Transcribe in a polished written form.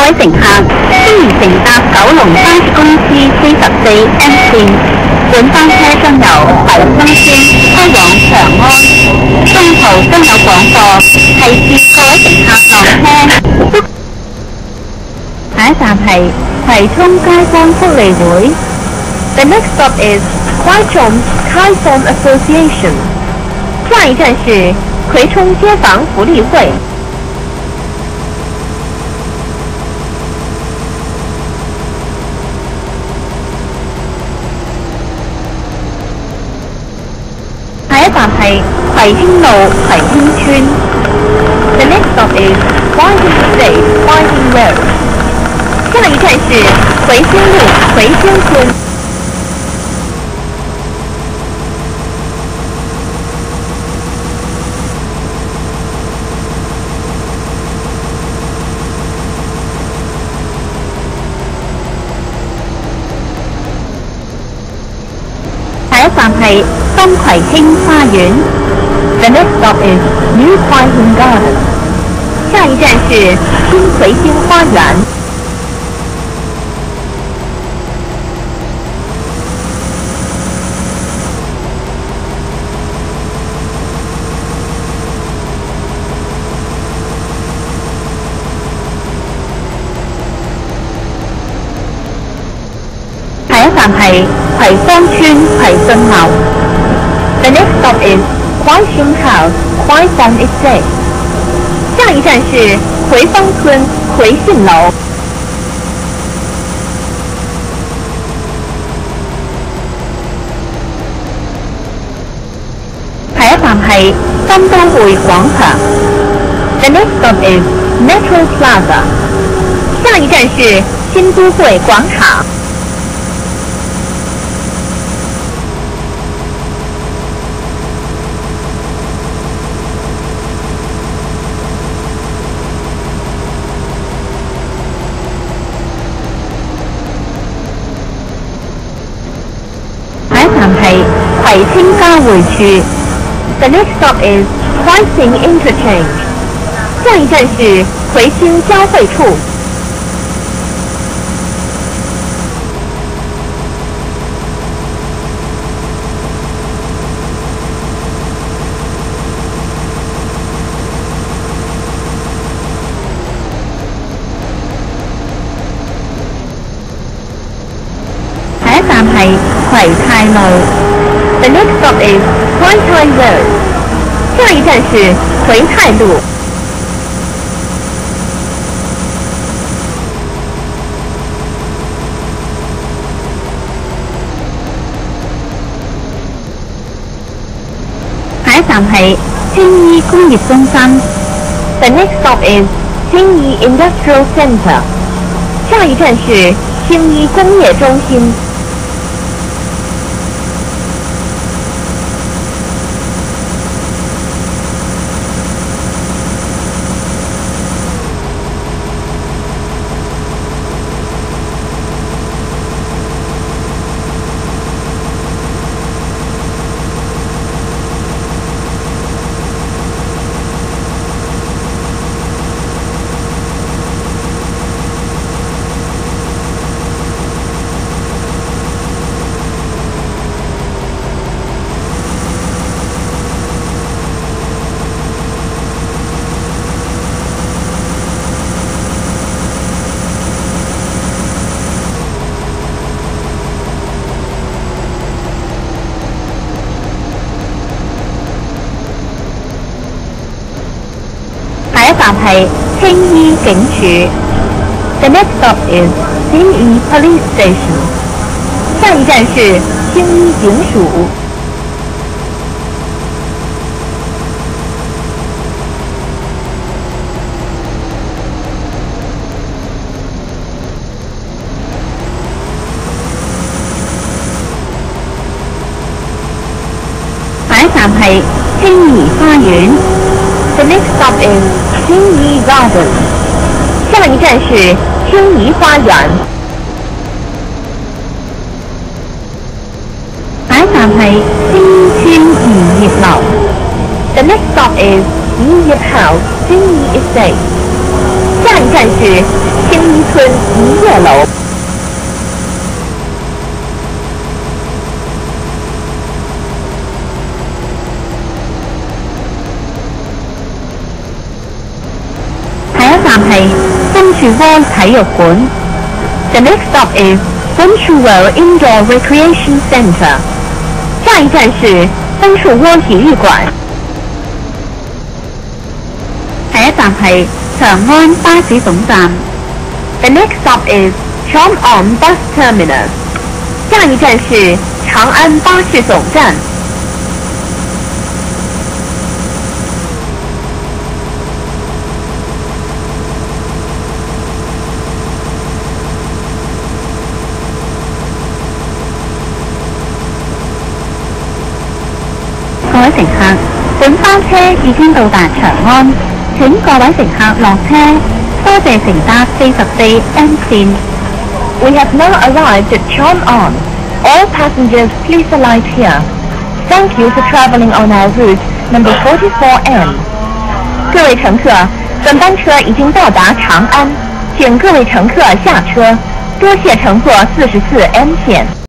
位乘客，歡迎乘搭九龍巴士公司44M 線。本班車將由葵涌村開往長安，中途將有廣播，提示各位乘客落車。下一站係葵涌街坊福利會。The next stop is 葵涌街坊 Association。下一站是葵涌街坊福利會。下一站係葵興路葵興村。The next stop is 葵興 Estate 葵興 Road。下一站是葵興路葵興村。下一站係新葵興花園。The next stop is New 葵興 Garden。下一站是新葵興花園。下一站係葵芳村葵信樓。The next stop is 葵興 House 葵芳 Estate。下一站是葵芳村葵信樓。下一站係新都會廣場。The next stop is Metro Plaza。下一站是新都會廣場。下一站係葵青交匯處。The next stop is 葵青 Interchange。下一站是葵青交匯處。下一站係葵泰路。The next stop is 葵泰 Road。下一站是葵泰路。下一站係青衣工業中心。The next stop is 青衣 Industrial Center。下一站是青衣工業中心。下一站係青衣警署。The next stop is 青衣 Police Station。下一站是青衣警署。下一站係青怡花園。The next stop is 青怡 Garden。下一站是青怡花園。下一站係青衣村怡業樓。The next stop is 怡業 House 青怡 Estate。 下一站是青衣村一月楼。下一站係溫樹窩體育館。The next stop is 溫樹窩 Indoor Recreation Center。下一站是溫樹窩體育館。下一站係長安巴士總站。The next stop is Chang'an Bus Terminus。下一站是長安巴士總站。各位乘客，本班車已經到達長安，請各位乘客落車。多謝乘搭44M 線。We have now arrived at Chang'an. All passengers, please alight here. Thank you for traveling on our route number 44M. 各位乘客，本班车已经到达长安，请各位乘客下车。多谢乘坐44M 线。